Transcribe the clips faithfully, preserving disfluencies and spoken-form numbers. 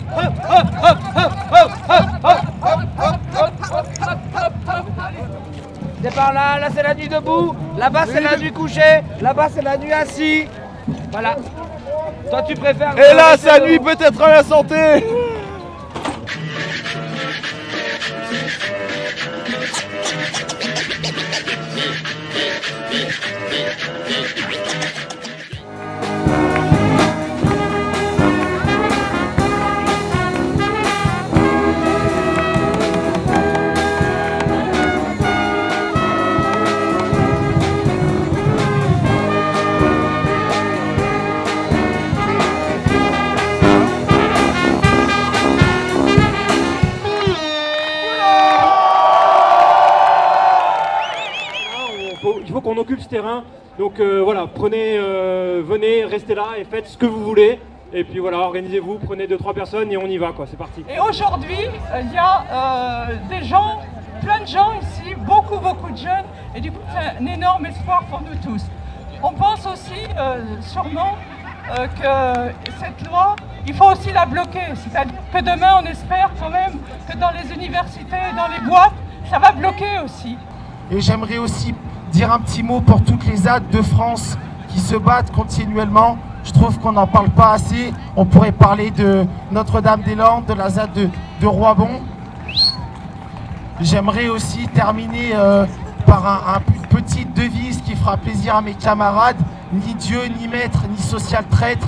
C'est par là, là c'est la nuit debout, là-bas c'est la nuit couchée, là-bas c'est la nuit assis. Voilà. Toi tu préfères... Et là ça nuit peut-être à la santé. Il faut qu'on occupe ce terrain, donc euh, voilà, prenez, euh, venez, restez là et faites ce que vous voulez. Et puis voilà, organisez-vous, prenez deux trois personnes et on y va quoi, c'est parti. Et aujourd'hui, il euh, y a euh, des gens, plein de gens ici, beaucoup beaucoup de jeunes, et du coup c'est un énorme espoir pour nous tous. On pense aussi euh, sûrement euh, que cette loi, il faut aussi la bloquer, c'est-à-dire que demain on espère quand même que dans les universités, dans les boîtes, ça va bloquer aussi. Et j'aimerais aussi dire un petit mot pour toutes les A D de France qui se battent continuellement. Je trouve qu'on n'en parle pas assez. On pourrait parler de Notre-Dame-des-Landes, de la Z A D de, de Roibon. J'aimerais aussi terminer euh, par un, un, une petite devise qui fera plaisir à mes camarades. Ni Dieu, ni maître, ni social traître.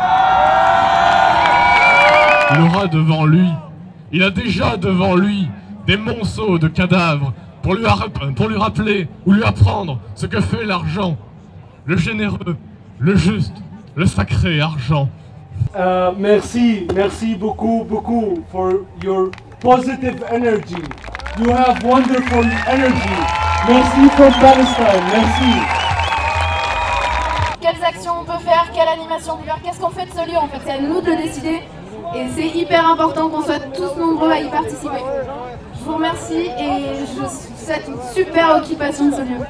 Il aura devant lui, il a déjà devant lui des monceaux de cadavres pour lui, pour lui rappeler ou lui apprendre ce que fait l'argent, le généreux, le juste, le sacré argent. Uh, merci, merci beaucoup, beaucoup for your positive energy. You have wonderful energy. Merci from Palestine, merci. Quelles actions on peut faire, quelle animation on peut faire, qu'est-ce qu'on fait de ce lieu en fait, c'est à nous de le décider. Et c'est hyper important qu'on soit tous nombreux à y participer. Je vous remercie et je vous souhaite une super occupation de ce lieu.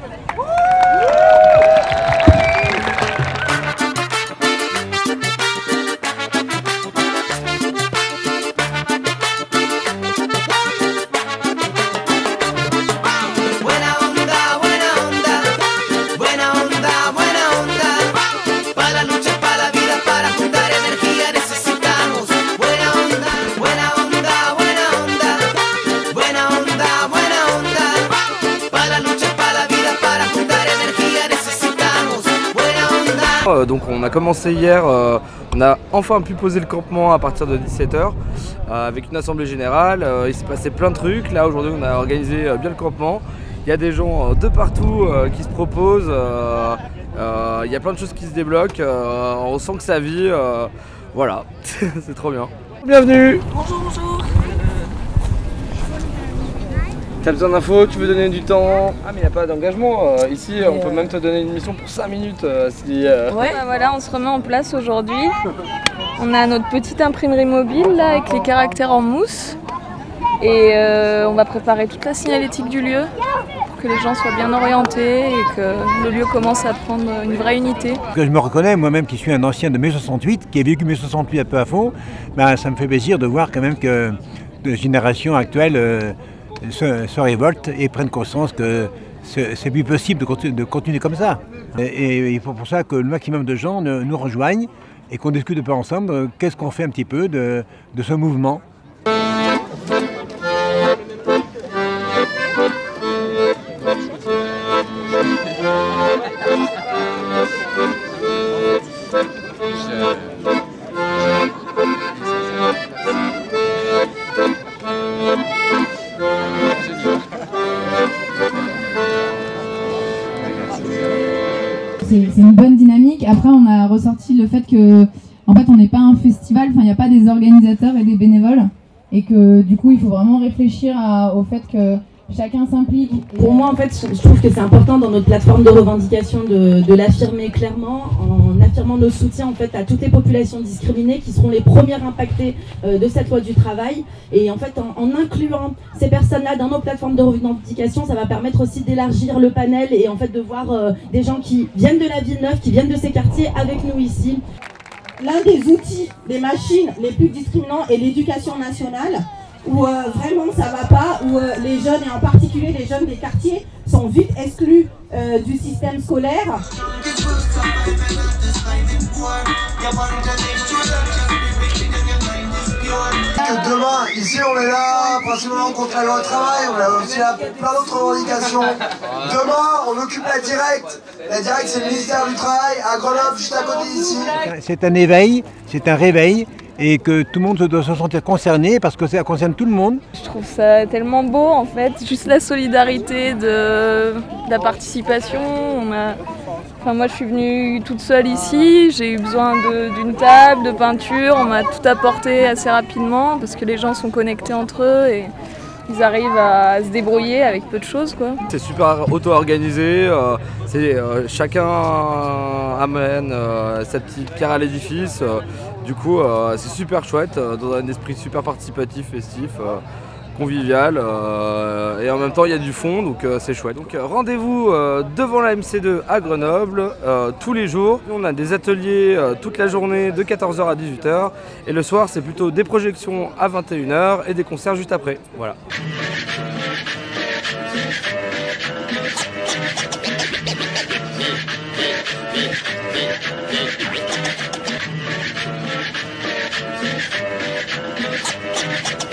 Donc on a commencé hier, euh, on a enfin pu poser le campement à partir de dix-sept heures euh, avec une assemblée générale. Euh, il s'est passé plein de trucs. Là aujourd'hui on a organisé euh, bien le campement. Il y a des gens euh, de partout euh, qui se proposent. Euh, euh, il y a plein de choses qui se débloquent. Euh, on sent que ça vit. Euh, voilà, c'est trop bien. Bienvenue. Bonjour, bonjour. T'as besoin d'infos, tu veux donner du temps? Ah mais il n'y a pas d'engagement, euh, ici on peut même te donner une mission pour cinq minutes euh, si... Euh... Ouais, bah voilà, on se remet en place aujourd'hui. On a notre petite imprimerie mobile là avec les caractères en mousse. Et euh, on va préparer toute la signalétique du lieu pour que les gens soient bien orientés et que le lieu commence à prendre une vraie unité. Que je me reconnais, moi-même qui suis un ancien de mai soixante-huit, qui ai vécu mai soixante-huit un peu à fond, ben, ça me fait plaisir de voir quand même que de génération actuelle euh, Se, se révoltent et prennent conscience que c'est plus possible de continuer, de continuer comme ça. Et, et il faut pour ça que le maximum de gens ne, nous rejoignent et qu'on discute un peu ensemble qu'est-ce qu'on fait un petit peu de, de ce mouvement. C'est une bonne dynamique. Après, on a ressorti le fait que, en fait, on n'est pas un festival, enfin, il n'y a pas des organisateurs et des bénévoles, et que du coup, il faut vraiment réfléchir à, au fait que chacun s'implique. Pour moi, en fait, je trouve que c'est important dans notre plateforme de revendication de, de l'affirmer clairement, en affirmant nos soutiens en fait à toutes les populations discriminées qui seront les premières impactées euh, de cette loi du travail. Et en fait, en, en incluant ces personnes-là dans nos plateformes de revendication, ça va permettre aussi d'élargir le panel et en fait de voir euh, des gens qui viennent de la Villeneuve, qui viennent de ces quartiers avec nous ici. l'un des outils, des machines les plus discriminants est l'éducation nationale, où euh, vraiment ça va pas, où euh, les jeunes, et en particulier les jeunes des quartiers, sont vite exclus euh, du système scolaire. Que demain, ici on est là, principalement contre la loi travail, on a aussi là pour plein d'autres revendications. Demain, on occupe la Directe. La Directe, c'est le ministère du Travail, à Grenoble, juste à côté d'ici. C'est un éveil, c'est un réveil, et que tout le monde doit se sentir concerné, parce que ça concerne tout le monde. Je trouve ça tellement beau en fait, juste la solidarité, de, de la participation. On a... Enfin, moi je suis venue toute seule ici, j'ai eu besoin d'une table, de peinture, on m'a tout apporté assez rapidement parce que les gens sont connectés entre eux et ils arrivent à se débrouiller avec peu de choses, quoi. C'est super auto-organisé, euh, euh, chacun amène euh, sa petite pierre à l'édifice, euh, du coup euh, c'est super chouette, euh, dans un esprit super participatif, festif. Euh, convivial euh, et en même temps il y a du fond, donc euh, c'est chouette. Donc euh, rendez-vous euh, devant la M C deux à Grenoble euh, tous les jours. On a des ateliers euh, toute la journée de quatorze heures à dix-huit heures et le soir c'est plutôt des projections à vingt et une heures et des concerts juste après. Voilà. We'll be right back.